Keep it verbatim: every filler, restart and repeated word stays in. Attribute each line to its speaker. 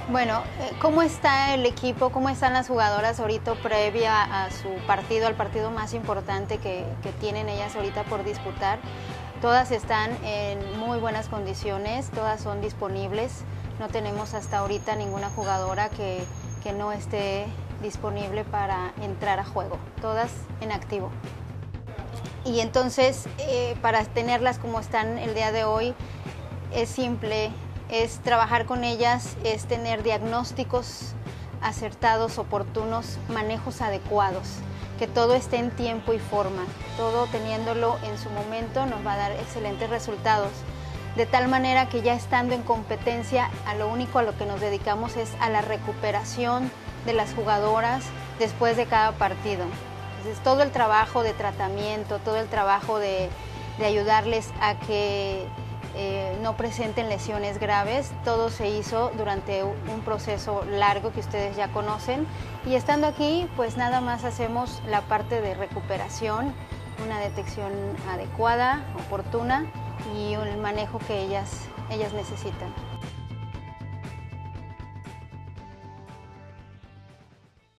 Speaker 1: Bueno, eh, ¿cómo está el equipo? ¿Cómo están las jugadoras ahorita previa a su partido, al partido más importante que, que tienen ellas ahorita por disputar? Todas están en muy buenas condiciones, todas son disponibles. No tenemos hasta ahorita ninguna jugadora que, que no esté disponible para entrar a juego, todas en activo. Y entonces, eh, para tenerlas como están el día de hoy, es simple. Es trabajar con ellas, es tener diagnósticos acertados, oportunos, manejos adecuados, que todo esté en tiempo y forma, todo teniéndolo en su momento nos va a dar excelentes resultados, de tal manera que ya estando en competencia, a lo único a lo que nos dedicamos es a la recuperación de las jugadoras después de cada partido. Entonces, todo el trabajo de tratamiento, todo el trabajo de, de ayudarles a que Eh, no presenten lesiones graves, todo se hizo durante un proceso largo que ustedes ya conocen, y estando aquí pues nada más hacemos la parte de recuperación, una detección adecuada, oportuna y el manejo que ellas, ellas necesitan.